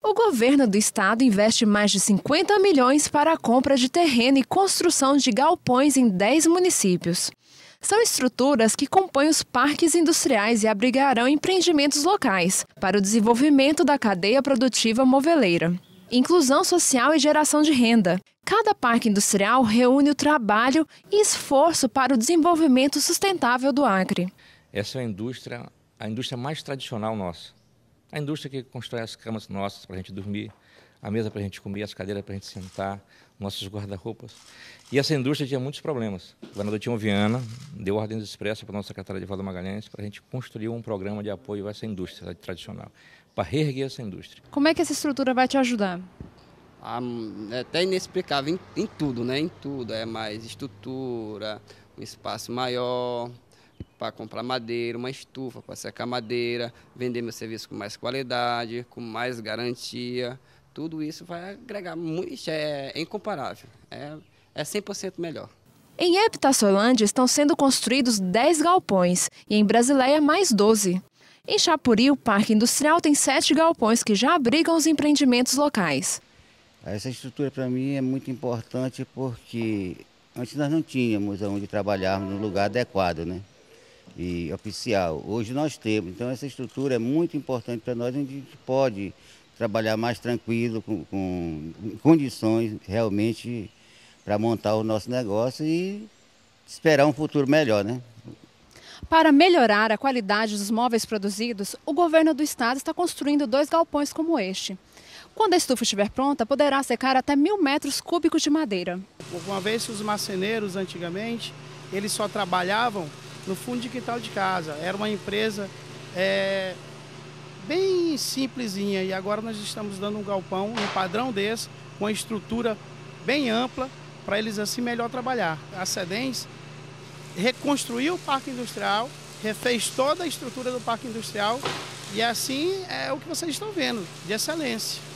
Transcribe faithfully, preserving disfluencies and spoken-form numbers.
O governo do estado investe mais de cinquenta milhões para a compra de terreno e construção de galpões em dez municípios. São estruturas que compõem os parques industriais e abrigarão empreendimentos locais para o desenvolvimento da cadeia produtiva moveleira, inclusão social e geração de renda. Cada parque industrial reúne o trabalho e esforço para o desenvolvimento sustentável do Acre. Essa é a indústria, a indústria mais tradicional nossa. A indústria que constrói as camas nossas para a gente dormir, a mesa para a gente comer, as cadeiras para a gente sentar, nossos guarda-roupas. E essa indústria tinha muitos problemas. O governador Tião Viana deu ordens expressas para a nossa secretária de Valdo Magalhães para a gente construir um programa de apoio a essa indústria tradicional, para reerguer essa indústria. Como é que essa estrutura vai te ajudar? Ah, é até inexplicável em, em tudo, né? Em tudo. É mais estrutura, um espaço maior para comprar madeira, uma estufa para secar madeira, vender meu serviço com mais qualidade, com mais garantia. Tudo isso vai agregar muito, é incomparável, é, é cem por cento melhor. Em Epitaçolândia estão sendo construídos dez galpões e em Brasileia mais doze. Em Chapuri, o Parque Industrial tem sete galpões que já abrigam os empreendimentos locais. Essa estrutura para mim é muito importante porque antes nós não tínhamos onde trabalharmos no lugar adequado, né? E oficial. Hoje nós temos, então essa estrutura é muito importante para nós, onde a gente pode trabalhar mais tranquilo, com, com condições realmente para montar o nosso negócio e esperar um futuro melhor, né? Para melhorar a qualidade dos móveis produzidos, o governo do estado está construindo dois galpões como este. Quando a estufa estiver pronta, poderá secar até mil metros cúbicos de madeira. Uma vez que os marceneiros, antigamente, eles só trabalhavam no fundo de quintal de casa. Era uma empresa é, bem simplesinha e agora nós estamos dando um galpão, um padrão desse, com uma estrutura bem ampla, para eles assim melhor trabalhar. A Cedens reconstruiu o parque industrial, refez toda a estrutura do parque industrial e assim é o que vocês estão vendo, de excelência.